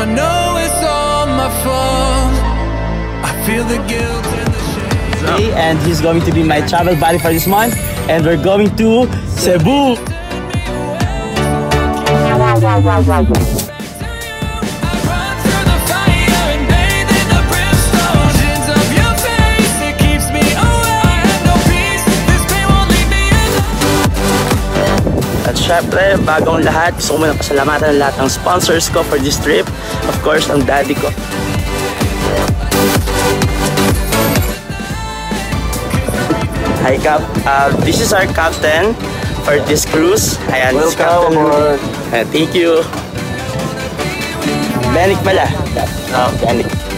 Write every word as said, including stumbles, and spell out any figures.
I know it's all my fault. I feel the guilt and the shame. And he's going to be my travel buddy for this month, and we're going to Cebu. At syempre, bagong lahat, gusto ko muna pasalamatan lahat ng sponsors ko for this trip. Of course, ang daddy ko. Hi Cap, uh, this is our captain for this cruise. Ayan, this captain. Uh, thank you. Benik pala. Oh, Benik.